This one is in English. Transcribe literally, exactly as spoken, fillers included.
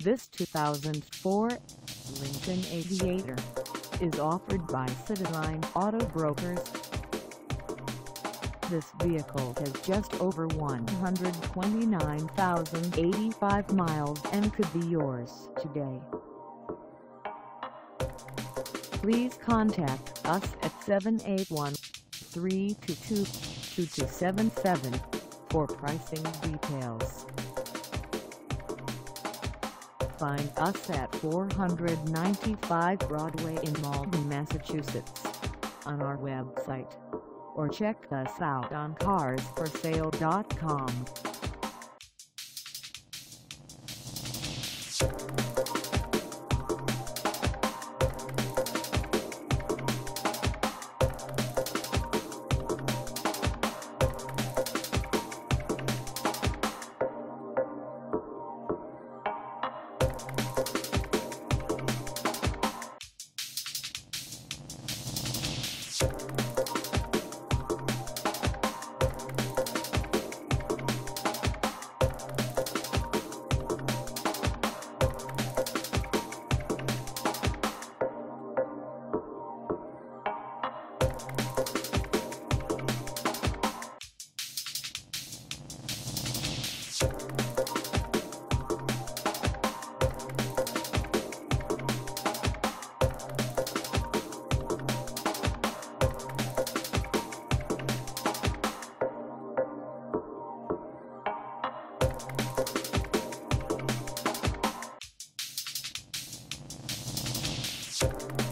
This two thousand four Lincoln Aviator is offered by Cityline Auto Brokers. This vehicle has just over one hundred twenty-nine thousand eighty-five miles and could be yours today. Please contact us at seven eight one, three two two, two two seven seven for pricing details. Find us at four ninety-five Broadway in Malden, Massachusetts, on our website, or check us out on cars for sale dot com. You